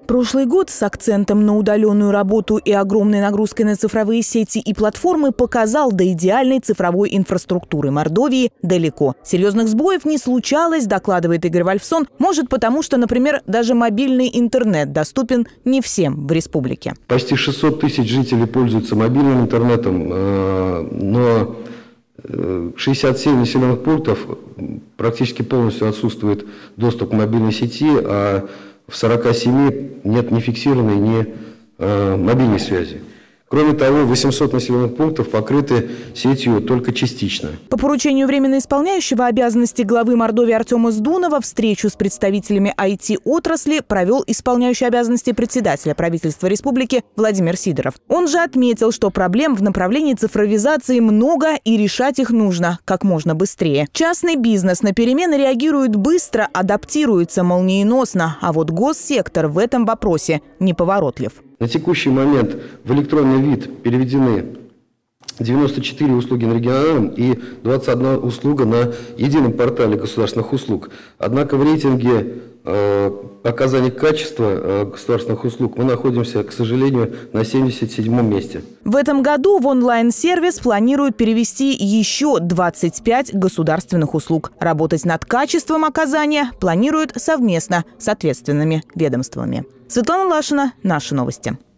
Прошлый год с акцентом на удаленную работу и огромной нагрузкой на цифровые сети и платформы показал, до идеальной цифровой инфраструктуры Мордовии далеко. Серьезных сбоев не случалось, докладывает Игорь Вольфсон. Может потому, что, например, даже мобильный интернет доступен не всем в республике. Почти 600 тысяч жителей пользуются мобильным интернетом, но 67 населенных пунктов практически полностью отсутствует доступ к мобильной сети, а в 47 нет ни фиксированной, ни мобильной связи. Кроме того, 800 населенных пунктов покрыты сетью только частично. По поручению временно исполняющего обязанности главы Мордовии Артема Сдунова встречу с представителями IT-отрасли провел исполняющий обязанности председателя правительства республики Владимир Сидоров. Он же отметил, что проблем в направлении цифровизации много и решать их нужно как можно быстрее. Частный бизнес на перемены реагирует быстро, адаптируется молниеносно, а вот госсектор в этом вопросе неповоротлив. На текущий момент в электронный вид переведены 94 услуги на региональном и 21 услуга на едином портале государственных услуг. Однако в рейтинге оказания качества государственных услуг мы находимся, к сожалению, на 77-м месте. В этом году в онлайн-сервис планируют перевести еще 25 государственных услуг. Работать над качеством оказания планируют совместно с ответственными ведомствами. Светлана Лашина, Наши новости.